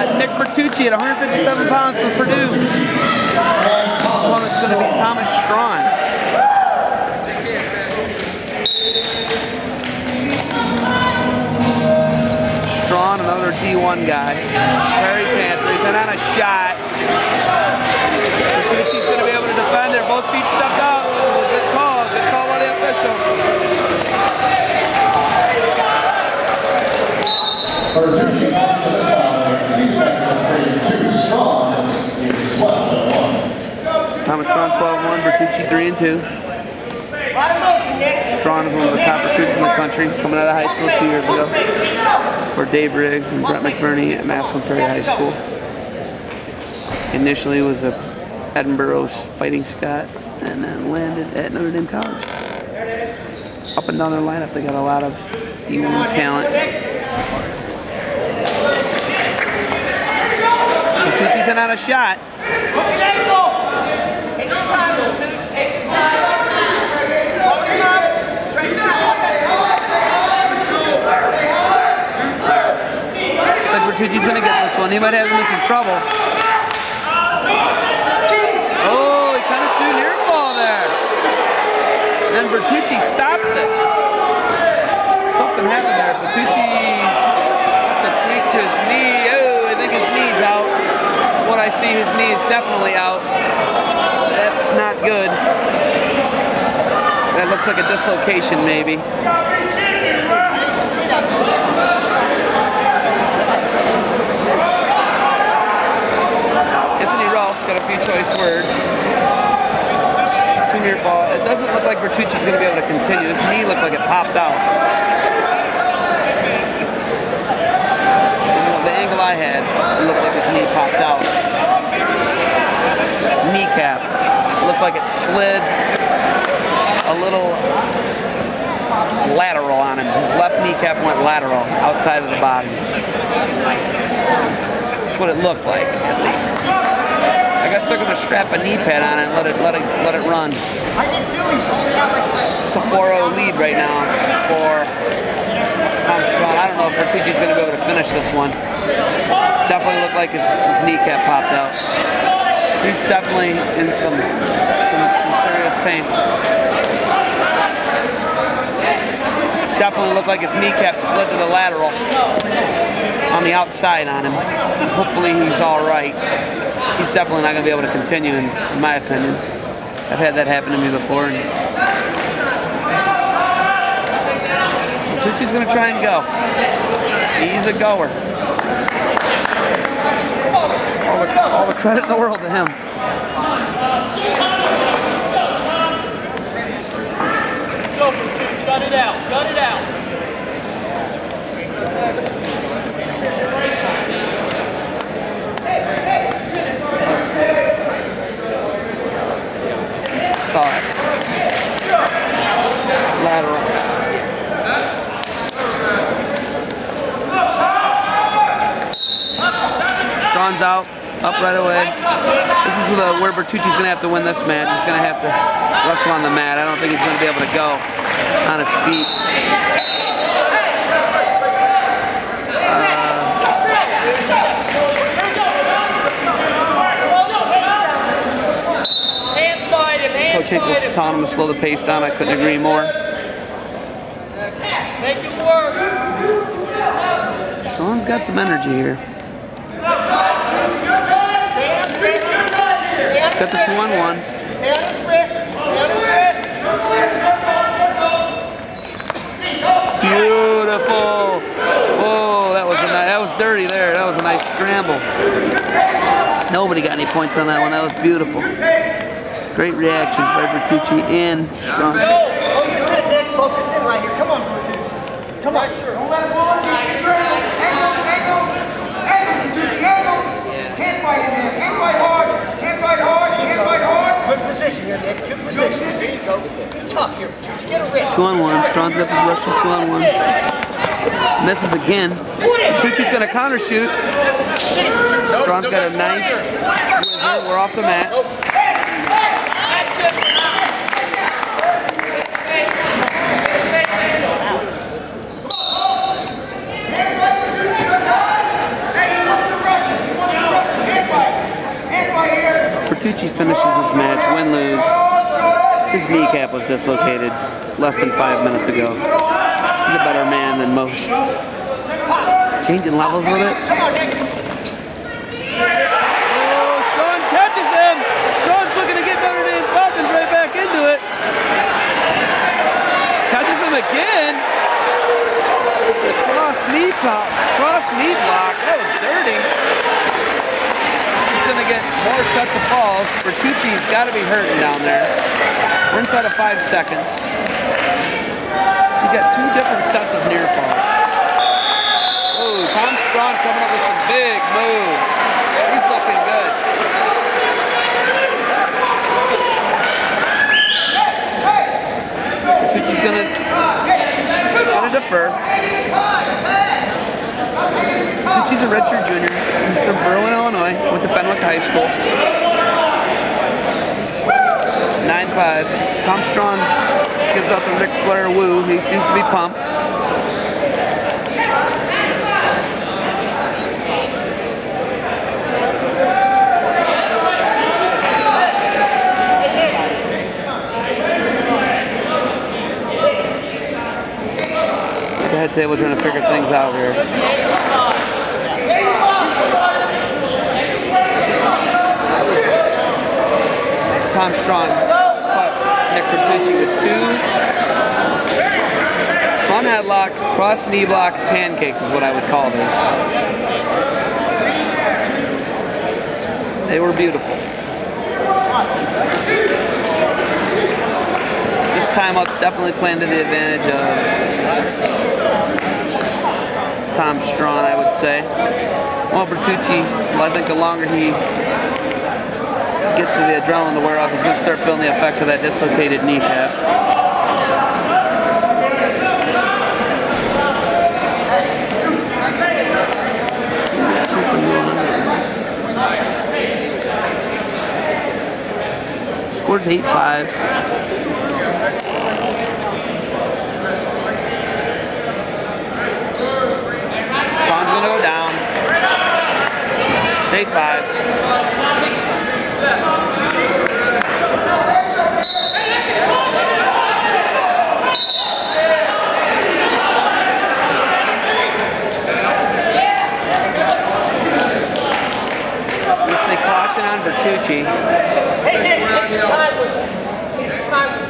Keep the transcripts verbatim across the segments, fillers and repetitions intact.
uh, Nick Bertucci at one hundred fifty-seven pounds from Purdue. Opponent's going to be Thomas Strawn. Strawn, another D one guy. Perry Panthers, and on a shot. Bertucci's going to be able to defend. They're both feet stepped out. It was a good call. Good call by the official. Bertucci on to the foul. He's back to three and two. Strawn is twelve and one. Thomas Strawn twelve and one, Bertucci three and two. Strawn is one of the top recruits in the country, coming out of high school two years ago for Dave Riggs and Brett McBurney at Massillon Prairie High School. Initially was a Edinburgh's Fighting Scott and then landed at Notre Dame College. Up and down their lineup, they got a lot of D one talent. Bertucci's in on a shot. Bertucci's going to get this one. He might have him in some trouble. Oh, he kind of threw an air ball there. And Bertucci stops it. Something happened there. Bertucci must have tweaked his knee. Oh, I think his knee's out. What I see, his knee is definitely out. That's not good. That looks like a dislocation, maybe. Got a few choice words. Two-near fall. It doesn't look like Bertucci's going to be able to continue. His knee looked like it popped out. The angle I had, it looked like his knee popped out. Kneecap. It looked like it slid a little lateral on him. His left kneecap went lateral outside of the body. That's what it looked like, at least. I guess they're going to strap a knee pad on it and let it let it let it run. It's a four oh lead right now for Thomas Strawn. I don't know if Bertucci's going to be able to finish this one. Definitely looked like his, his kneecap popped out. He's definitely in some some, some serious pain. Definitely looked like his kneecap slid to the lateral on the outside on him. Hopefully he's all right. He's definitely not going to be able to continue, in, in my opinion. I've had that happen to me before. And Bertucci's going to try and go. He's a goer. All the, all the credit in the world to him. Let's go, Bertucci. Cut it out. Cut it out. Saw it. Lateral. Strawn's out, up right away. This is the, where Bertucci's going to have to win this match. He's going to have to wrestle on the mat. I don't think he's going to be able to go on his feet. Coach Hinkle's telling him to slow the pace down. I couldn't agree more. Make it work. Strawn's got some energy here. Got the two on one. Beautiful. Oh, that was a nice, that was dirty there. That was a nice scramble. Nobody got any points on that one. That was beautiful. Great reactions by Bertucci and Strawn. Focus in, Nick. Focus in right here. Come on, Bertucci. Come on. Don't let it go. Angles, angles, angles, Bertucci, angles. Hand fight in there. Hand fight hard. Hand fight hard. Hand fight hard. Good position here, Nick. Good position. There you go. Be tough here, Bertucci. Get a wrist. Two on one. Strawn's got the Russian two on one. Misses again. Bertucci's going to counter shoot. Strawn's got a nice wizard. We're off the mat. Bertucci finishes his match, win-lose. His kneecap was dislocated less than five minutes ago. He's a better man than most. Changing levels with it. Oh, Strong catches him! Strong's looking to get Notre Dame Falcons right back into it. Catches him again. The cross knee pop, cross knee block. That was dirty. He's gonna get more sets of falls. Bertucci's got to be hurting down there. We're inside of five seconds. You got two different sets of near falls. Oh, Tom Strong coming up with some big moves. He's looking good. Bertucci's gonna, gonna defer. Bertucci's a redshirt junior. He's from Berwyn, Illinois. Went to Fenwick High School. nine five. Tom Strong gives out the Ric Flair woo. He seems to be pumped. The head table trying to figure things out here. Tom Strong caught Nick Bertucci with two. Front headlock, cross knee block, pancakes is what I would call these. They were beautiful. This timeout's definitely playing to the advantage of Tom Strong, I would say. Well, Bertucci, well, I think the longer he gets to the adrenaline to wear off, he's going to start feeling the effects of that dislocated kneecap. Score's eight five. Strong's going to go down. It's eight five. We say caution on Bertucci. Hey, Nick, take your time with it. Take your time with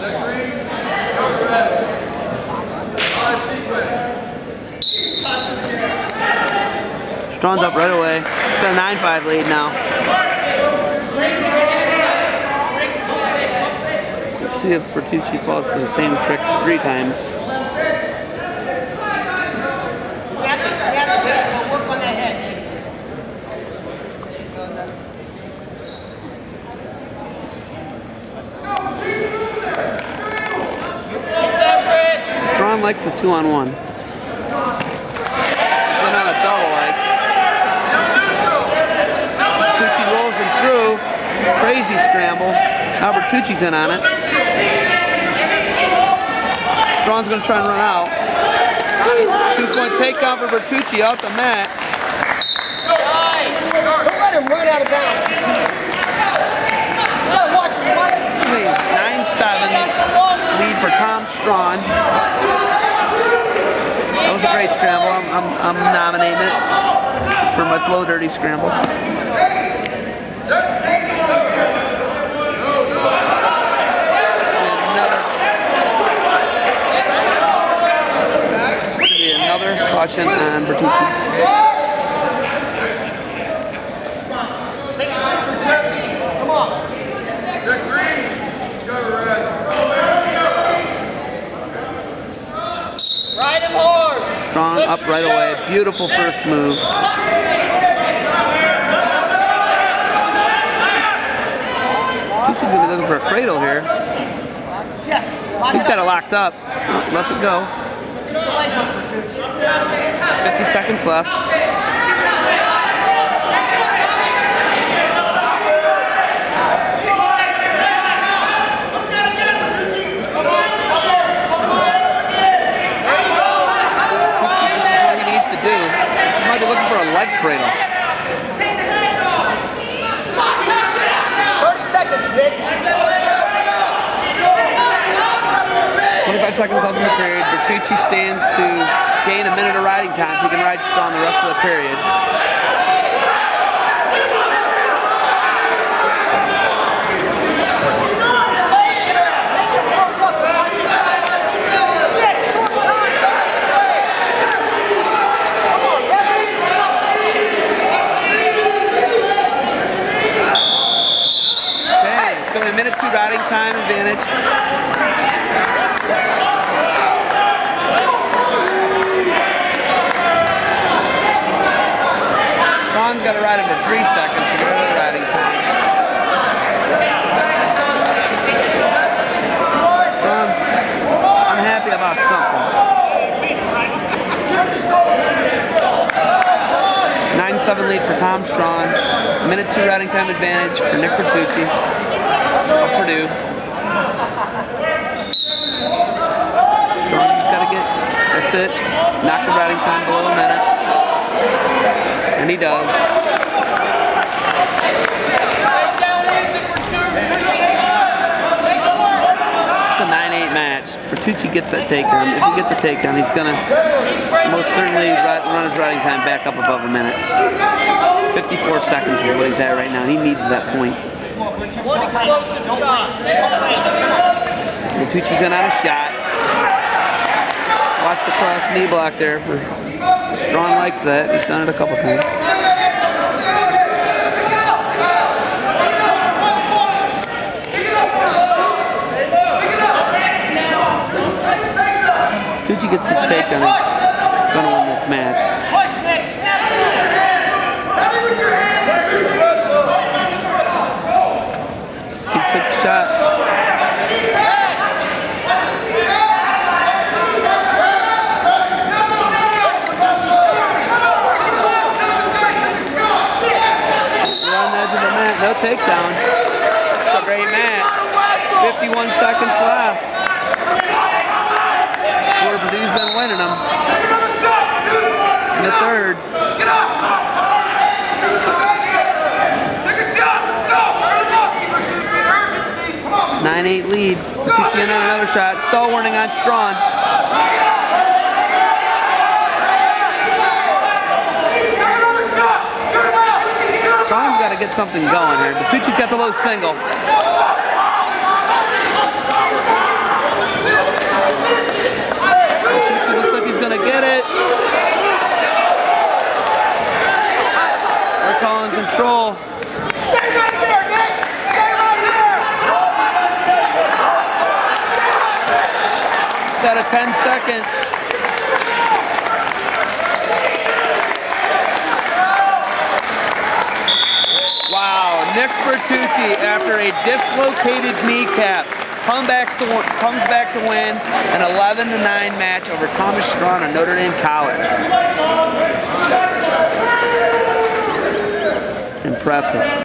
it. Strong's up right away. Got a nine five lead now. Let's see if Bertucci falls for the same trick three times. Work on that head, Nick. Strong likes the two on one. Then on a double leg. Bertucci rolls him through. Crazy scramble. Now Bertucci's in on it. Strong's going to try and run out. Two-point takedown for Bertucci off the mat. Don't let him run out of bounds. You gotta watch him. nine seven lead for Tom Strong. That was a great scramble. I'm, I'm, I'm nominating it for my Flow Dirty Scramble. Another caution on Bertucci. Come on. Ride him hard. Strong up right away. Beautiful first move. Bertucci's going to be looking for a cradle here. He's got it locked up. Oh, lets it go. fifty seconds left. Looking for a leg cradle. seconds left in the period. Bertucci stands to gain a minute of riding time. He can ride Strawn the rest of the period. A minute two riding time advantage. Strawn's got to ride him for three seconds to get rid of the riding time. Strawn, I'm happy about something. nine seven lead for Tom Strawn. Minute two riding time advantage for Nick Bertucci of Purdue. Strawn just got to get, that's it, knock the riding time below a minute. And he does. It's a nine eight match. Bertucci gets that takedown. If he gets a takedown, he's going to most certainly run his riding time back up above a minute. fifty-four seconds is what he's at right now. He needs that point. Bertucci's in on a shot. Watch the cross knee block there. For Strawn likes that. He's done it a couple times. Bertucci gets his takedown. He's going to win this match. Shot. We're on the edge of the mat, no takedown. It's a great match. fifty-one seconds left. Porter Purdue's been winning them. In the third. nine eight lead. Bertucci in on another shot. Stall warning on Strawn. Strawn's got to get something going here. Bertucci's got the low single. Bertucci looks like he's going to get it. They're calling control. Stay right there, Nick! Stay right there! Out of ten seconds. Wow, Nick Bertucci, after a dislocated kneecap, comes back to comes back to win an eleven to nine match over Thomas Strawn of Notre Dame College. Impressive.